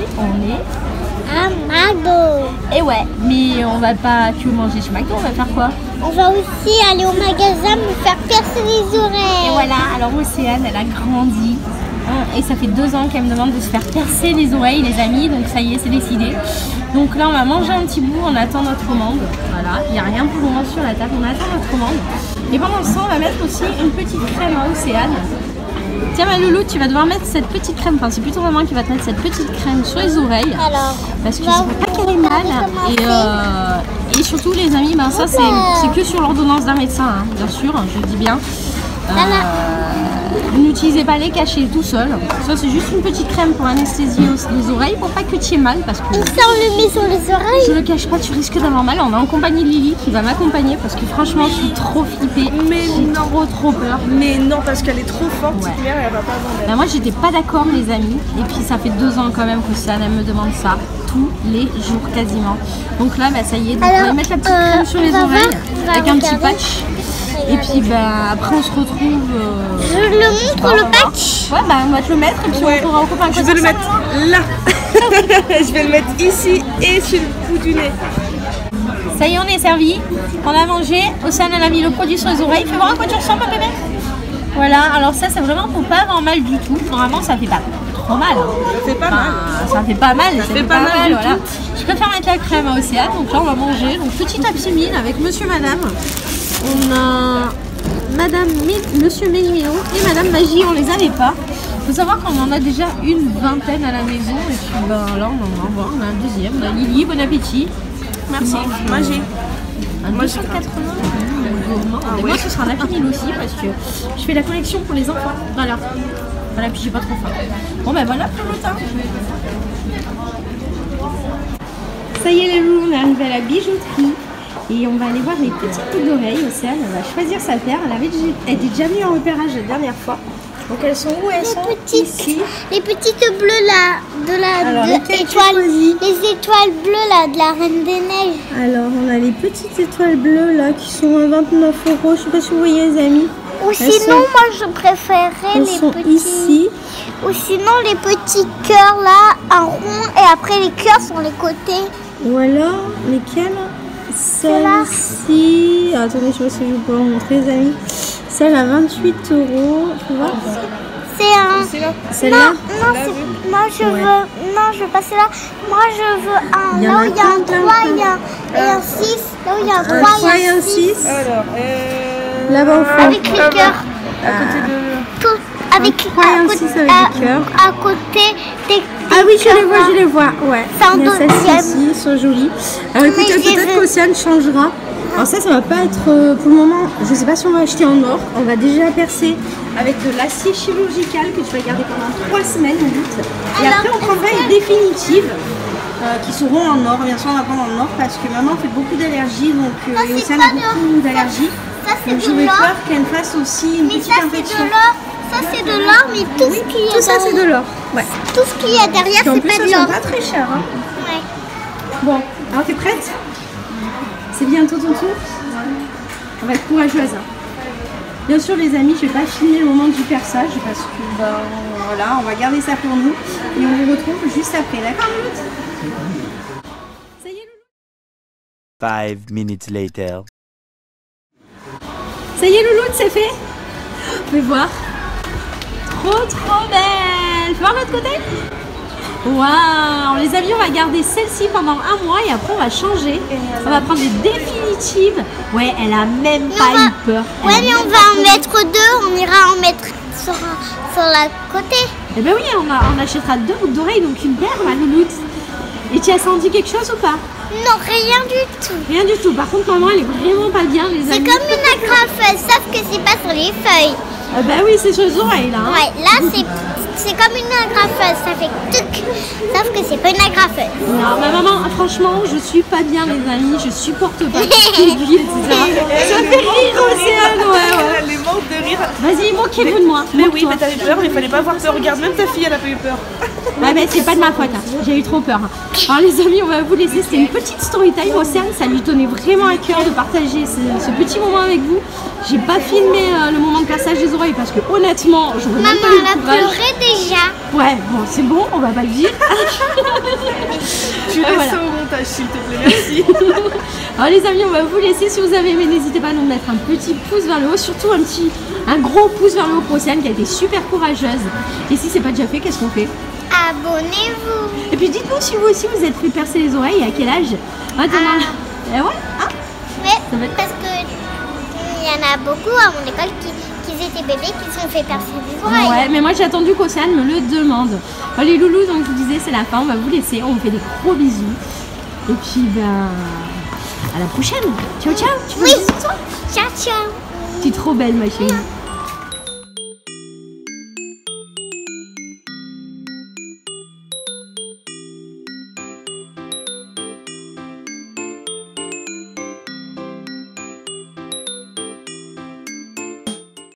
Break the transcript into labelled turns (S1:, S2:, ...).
S1: on est
S2: à McDo.
S1: Et ouais, mais on va pas que manger chez McDo, on va faire quoi?
S2: On va aussi aller au magasin me faire percer les oreilles.
S1: Et voilà, alors Océane, elle a grandi. Et ça fait 2 ans qu'elle me demande de se faire percer les oreilles, les amis. Donc ça y est, c'est décidé. Donc là, on va manger un petit bout, on attend notre commande. Voilà, il n'y a rien pour le moment sur la table, on attend notre commande. Et pendant ce temps, on va mettre aussi une petite crème à Océane. Tiens ma loulou, tu vas devoir mettre cette petite crème, enfin c'est plutôt maman qui va te mettre cette petite crème sur les oreilles.
S2: Alors,
S1: parce que ça fait pas qu'elle est mal. Et surtout les amis, ben ça c'est que sur l'ordonnance d'un médecin, hein, bien sûr, je le dis bien. N'utilisez pas les cachets tout seul. Ça c'est juste une petite crème pour anesthésier les oreilles pour pas que tu aies mal parce que.
S2: Et ça on le met sur les oreilles.
S1: Je le cache pas, tu risques d'avoir mal. On est en compagnie de Lily qui va m'accompagner parce que franchement je suis trop flippée.
S3: Mais
S1: j'ai trop peur.
S3: Mais non parce qu'elle est trop forte,
S1: ouais.
S3: Cette mère elle va pas avoir
S1: Bah moi j'étais pas d'accord les amis. Et puis ça fait 2 ans quand même que ça elle me demande ça tous les jours quasiment. Donc là bah ça y est, donc on va mettre la petite crème sur les oreilles avec un petit patch. Et puis bah après on se retrouve.
S2: Je le montre le patch.
S1: Ouais bah on va te le mettre et puis on pourra en couper un
S3: Je vais le mettre là. Je vais le mettre ici et sur le bout du nez.
S1: Ça y est, on est servi. On a mangé. Océane elle a mis le produit sur les oreilles. Fais voir à quoi tu ressembles bébé. Voilà, alors ça c'est vraiment pour pas avoir mal du tout. Normalement ça fait pas trop mal.
S3: Ça fait pas mal.
S1: Ça fait pas mal.
S3: Ça fait pas mal du tout.
S1: Je préfère mettre la crème à Océane. Donc là on va manger. Donc petit Happy Meal avec monsieur madame. On a madame, monsieur Méliméo et madame Magie, on les avait pas. Il faut savoir qu'on en a déjà une vingtaine à la maison. Et puis ben, là on en voit, on a un deuxième. On a Lily, bon appétit.
S3: Merci, Magie.
S1: Un 280. Et moi ce sera un Happy Meal aussi parce que je fais la collection pour les enfants. Voilà. Voilà, puis j'ai pas trop faim. Bon ben voilà pour le temps. Ça y est les loups, on est arrivé à la bijouterie. Et on va aller voir les petites boucles d'oreilles. Océane, elle va choisir sa paire. Elle était déjà venue en repérage la dernière fois. Donc elles sont où? Elles sont ici.
S2: Les petites bleues là,
S1: les
S2: étoiles bleues là, de la Reine des Neiges.
S1: Alors on a les petites étoiles bleues là qui sont à 29 €. Je sais pas si vous voyez les amis.
S2: Ou sinon moi je préférerais les petits.
S1: Ici.
S2: Ou sinon les petits cœurs là, un rond et après les cœurs sur les côtés.
S1: Voilà, lesquels? Celle-ci, attendez, je sais pas si je peux vous montrer les amis. Celle à 28 €, tu vois.
S2: C'est un.
S1: Celle-là.
S2: Moi je veux. Non, je veux pas celle-là. Moi je veux un. Là où il y a un 3 et un 6. Là où il y a un 3 et un 6.
S3: Alors,
S1: là-bas au fond.
S2: Avec les cœurs.
S3: à côté de.
S2: Tout. Avec
S1: un 3 et un 6 avec des cœurs.
S2: À côté des.
S1: Ah oui, je les vois, ouais.
S2: C'est un deuxième.
S1: Celles-ci, ils sont jolies. Alors écoutez, peut-être qu'Océane changera. Alors ça va pas être pour le moment, je sais pas si on va acheter en or. On va déjà percer avec de l'acier chirurgical que tu vas garder pendant 3 semaines au bout. Et après on prendra une définitive qui seront en or. Bien sûr on va prendre en or parce que maman fait beaucoup d'allergies. Donc et Océane a beaucoup d'allergies. Donc j'aurais peur qu'elle fasse aussi une petite infection.
S2: Ça c'est de l'or, mais tout ce qui est
S1: tout ça c'est de l'or. Ouais.
S2: Tout ce qu'il y a derrière c'est pas de l'or.
S1: Pas très cher. Hein.
S2: Ouais.
S1: Bon, alors t'es prête? C'est bientôt ton tour. On va être courageuse. Bien sûr les amis, je vais pas filmer le moment du perçage parce que voilà, on va garder ça pour nous et on vous retrouve juste après, d'accord Louloute? Ça y est Louloute?
S4: 5 minutes later.
S1: Ça y est Louloute, c'est fait? Fais voir. Trop belle. Fais voir l'autre côté. Waouh, les amis, on va garder celle-ci pendant 1 mois et après on va changer. On va prendre des définitives. Ouais, elle a même pas eu peur.
S2: Ouais, mais on va en mettre 2. On ira en mettre sur la côté.
S1: Eh ben oui, on achètera 2 boucles d'oreilles, donc une paire, ma louloute. Et tu as senti quelque chose ou pas?
S2: Non, rien du tout.
S1: Rien du tout. Par contre, maman, elle est vraiment pas bien, les amis.
S2: C'est comme une agrafeuse, sauf que c'est pas sur les feuilles.
S1: Ah bah oui, c'est sur les oreilles là. Hein.
S2: Ouais, là c'est comme une agrafeuse, ça fait tuc, sauf que c'est pas une agrafeuse.
S1: Non, ma maman, franchement, je suis pas bien, les amis, je supporte pas l'aiguille, etc. Ça fait rire, Océane, ouais.
S3: Elle est morte de rire.
S1: Vas-y, moquez-vous de moi.
S3: Mais oui, mais t'avais peur, mais il fallait pas avoir peur. Regarde, même ta fille, elle a pas eu peur.
S1: Ouais, mais c'est pas de ma faute, hein. J'ai eu trop peur. Alors les amis, on va vous laisser, c'était une petite story time. Océane, ça lui tenait vraiment à cœur de partager ce petit moment avec vous. J'ai pas filmé le moment de perçage des oreilles parce que honnêtement, j'aurais même pas eu le courage.
S2: Maman, elle a pleuré déjà. déjà.
S1: Ouais, bon, c'est bon, on va pas le dire.
S3: Tu laisses
S1: voilà.
S3: ça au montage, s'il te plaît, merci.
S1: Alors les amis, on va vous laisser. Si vous avez aimé, n'hésitez pas à nous mettre un petit pouce vers le haut, surtout un gros pouce vers le haut pour Océane qui a été super courageuse. Et si c'est pas déjà fait, qu'est-ce qu'on fait?
S2: Abonnez-vous.
S1: Et puis dites-nous si vous aussi vous êtes fait percer les oreilles, à quel âge? Ouais, hein?
S2: Mais parce que il y en a beaucoup à mon école qui étaient bébés qui se sont fait percer les oreilles.
S1: Ouais, mais moi j'ai attendu qu'Océane me le demande. Bon, les loulous, donc je vous disais, c'est la fin, on va vous laisser, on vous fait des gros bisous. Et puis, ben, à la prochaine. Ciao, ciao. Tu veux
S2: Oui.
S1: des bisous, toi?
S2: Ciao, ciao.
S1: Tu es trop belle, ma chérie.